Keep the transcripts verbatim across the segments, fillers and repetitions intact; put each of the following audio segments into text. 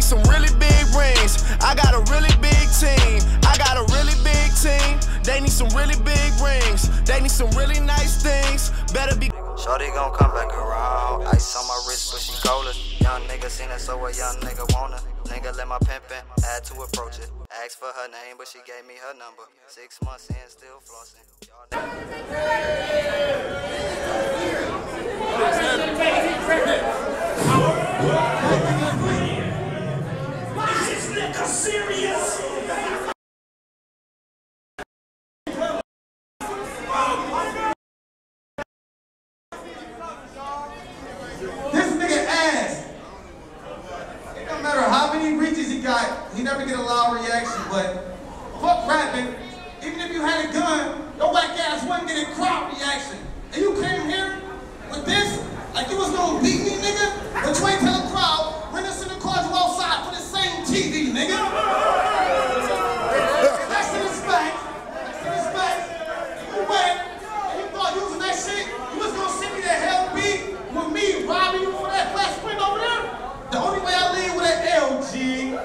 some really big rings. I got a really big team. I got a really big team. They need some really big rings. They need some really nice things. Better be. Shorty gon' come back around. Ice on my wrist, but she colder. Young nigga seen it, so a young nigga wanna. Nigga let my pimpin', had to approach it. Asked for her name, but she gave me her number. Six months in, still flossing. Is this nigga serious? He never get a loud reaction, but fuck rapping. Even if you had a gun, your whack ass wouldn't get a crowd reaction. And you came here with this, like you was gonna beat me, nigga, but you ain't tell the crowd, bring us in the car, you outside for the same T V, nigga. That's the respect. That's the respect. You went, and you thought using that shit, you was gonna send me that hell beat with me robbing you for that flash print over there? The only way I leave with that L G.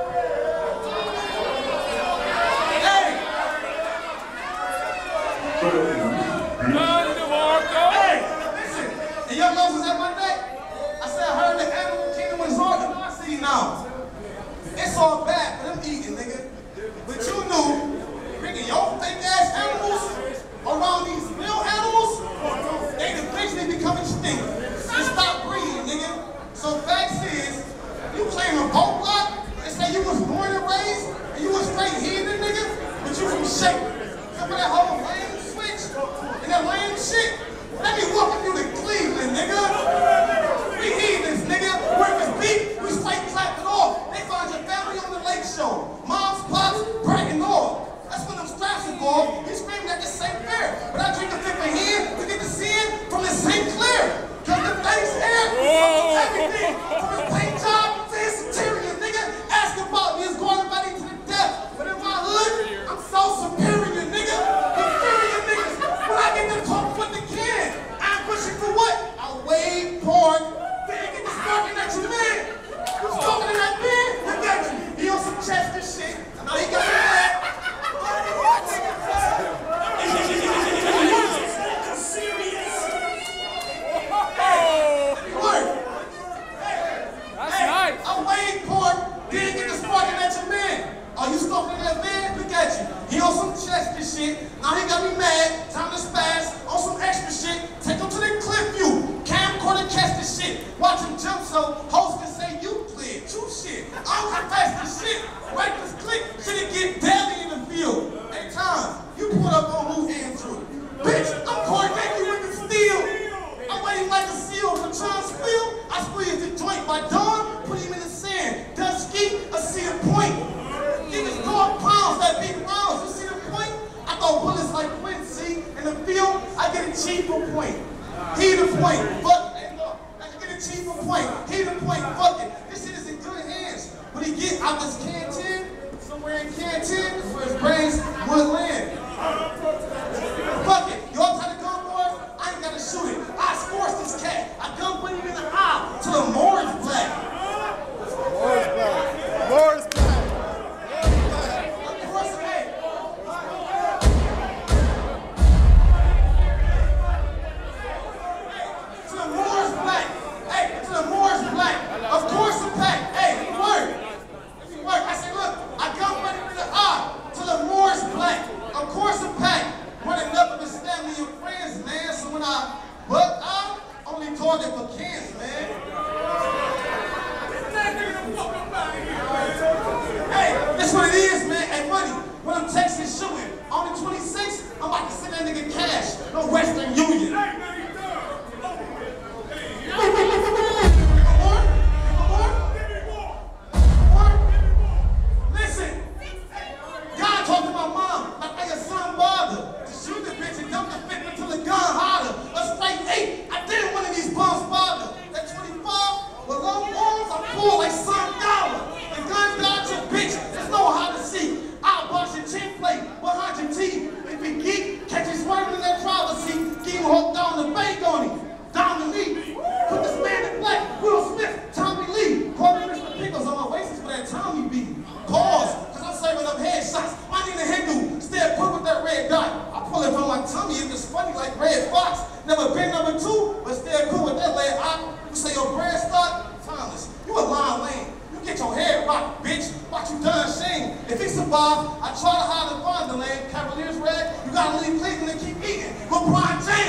Hey, listen, and your nose was at my neck. I said, I heard the animal kingdom was organized. I see now. It's all bad for them eating, nigga. But you knew, bringing your fake ass animals around these real animals, they eventually become extinct. And stop breeding, nigga. So facts is, you claim a boat block and say you was born and raised and you was straight heathen, nigga, but you from shape. Remember that whole lame switch and that lame shit? Let me walk you to Cleveland, nigga. We heathens, nigga. Where if it's beef, we straight clap it off. They find your family on the lake show. Moms, pops, bragging off. That's when them straps involved. He's screaming at the Saint Fair. But I drink a fifth of hand to get to see it from the Saint Clair. Cause the face hair, everything. From his paint job to his interior, nigga. Ask about me, it's going about to the death. But in my hood, I'm so superior, nigga. Inferior niggas. When I get to talk with the kid, I'm pushing for what? I weigh pork. Then get to stalking at your man. You stalking at that man? I got you. He on some Chester shit. I know he got me back. Oh, you stalking that man? Look at you. He on some Chester shit. Now he got me mad. Time to spaz on some extra shit. Take him to the clip view. Camcorder catch the shit. Watch him jump so host can say you clear. True shit. I'm confess the shit. Reckless click. Shit get deadly in the field. Hey, Tom, you pulled up on who Andrew. Bitch, I'm coordinating you with the steel. I'm waiting like a seal for Tron Spiel. I squeezed the joint by dawn. Put him in the sand. Dusky, I see a point. Niggas throw pounds that big rounds. You see the point? I throw bullets like Quincy. In the field, I get a cheaper point. He the point. Fuck it. I can get a cheaper point. He the point. Fuck it. This shit is in good hands. When he get out this canteen, somewhere in Canton, is where his brains would land. Fuck it. Y'all try to gun boys? I ain't gotta shoot it. I scorched this cat. I gun put him in the eye till the more is black. More is black. More is black. Of course the pack. Hey, it worked. It worked. I said, look, I got money in the eye till the Moors black. Of course the pack. Running up with his family and friends, man. So when I buck out, only target for cans, man. Hey, that's what it is, man. Hey, money. When I'm texting shooting, on the twenty-sixth, I'm about to send that nigga cash. No Western Union. Put this man in black, Will Smith, Tommy Lee, Corbin Richmond Pickles on my waist. LeBron James.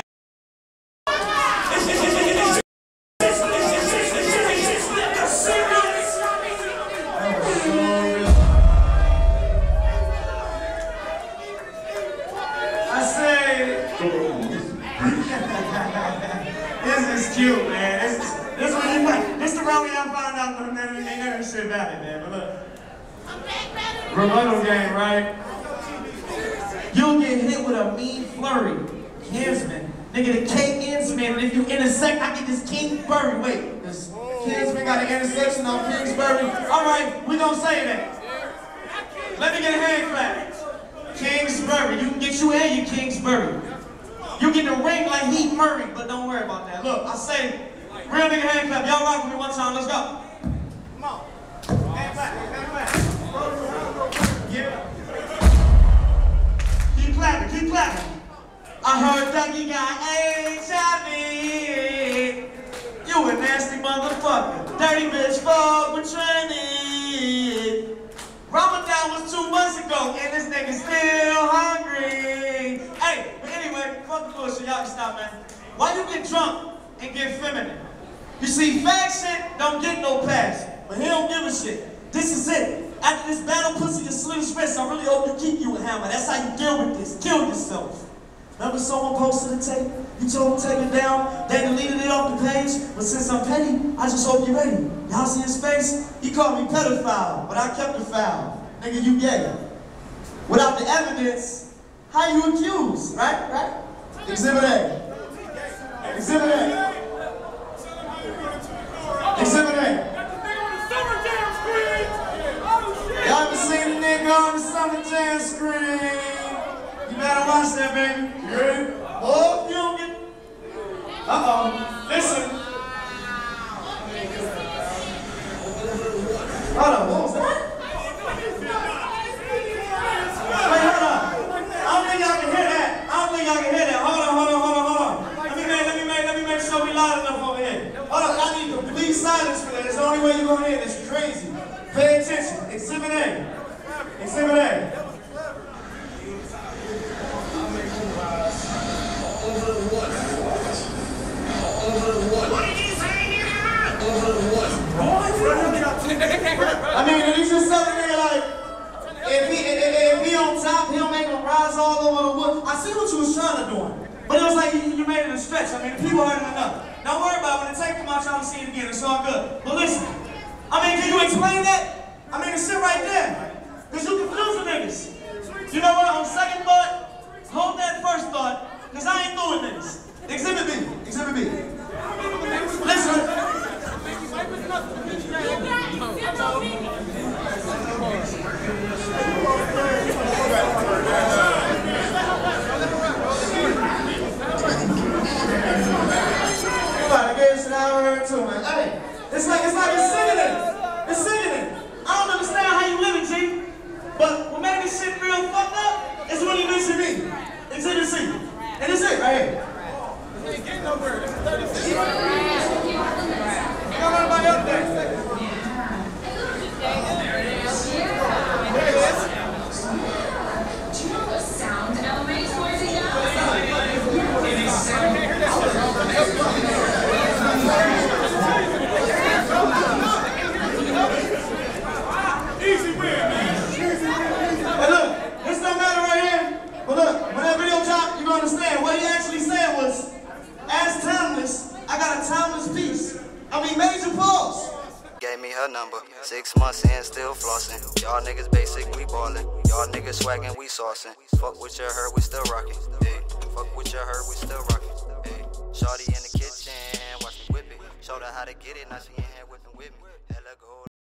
I say, this is cute, man. This is, this is what you like. This is the round where y'all found out that ain't never shit about it, man. But look. Rebuttal game, right? You'll get hit with a mean flurry. Kinsman. Nigga, the K ends, man. And if you intersect, I get this Kingsbury. Wait, this Kinsman got an intersection on Kingsbury. All right, we gonna say that. Let me get a hand clap. Kingsbury. You can get you and your Kingsbury. You get the ring like Heath Murray, but don't worry about that. Look, I say, real nigga hand clap. Y'all rock with me one time. Let's go. Come on. Hand clap. Hand clap. Yeah. Keep clapping, keep clapping. I heard Dougie got H I V. You a nasty motherfucker. Dirty bitch, fuck with training. Ramadan was two months ago, and this nigga still hungry. Hey, but anyway, fuck the bullshit. Y'all can stop, man. Why you get drunk and get feminine? You see, fag shit don't get no pass, but he don't give a shit. This is it. After this battle, pussy, your slit wrist, I really hope you keep you a hammer. That's how you deal with this. Kill yourself. Remember someone posted a tape? You told them take it down, they deleted it off the page. But since I'm petty, I just hope you're ready. Y'all see his face? He called me pedophile, but I kept the foul. Nigga, you gay. Without the evidence, how you accused? Right? Right? Exhibit A. Exhibit A. Exhibit A. Y'all ever seen a nigga on the Summer Jam screen? You better watch that, baby. You ready? Oh, you don't get... Uh-oh. Listen. Hold on, what was that? Wait, hold on. I don't think y'all can hear that. I don't think y'all can hear that. Hold on, hold on, hold on, hold on. Let me make, let me make, let me make sure we loud enough over here. Hold on, I need complete silence for that. It's the only way you're gonna hear this. It's crazy. Pay attention. Exhibit A. Exhibit A. Over the what? Over the what? What did you say here? Over the what? I mean, he's just telling me like, if he, if, if he on top, he'll make him rise all over the wood. I see what you was trying to do. But it was like you, you made it a stretch. I mean, the people heard it enough. Don't worry about it. When the tape come out, y'all will see it again. It's all good. But listen. I mean, can you explain that? I mean, it's shit right there. Because you confuse the niggas. You know what? On second thought, hold that first thought, because I ain't doing this. Exhibit B. Exhibit B. Listen. Hey, it's like, it's like it's singing it. It's singing it. I don't understand how you live it, G. But what made this shit real fucked up is when you mention me. It's in the C. And it's it right here. You ain't getting nowhere. This is thirty-six. You got anybody up there? There it is. There it is. Do you know the sound elements towards it now? It is sound. Easy win, man. Hey, look, this don't matter right here. But look, when that video dropped, you're gonna understand. What he actually said was, as timeless, I got a timeless piece. I mean, major pause. Gave me her number, six months in, still flossing. Y'all niggas basic, we ballin'. Y'all niggas swaggin', we saucin'. Fuck with your herd, we still rockin'. Hey, fuck with your herd, we still rockin'. Hey, shawty in the kitchen, watch me whip it. Showed her how to get it, now she in here whippin' with me. Hella gold.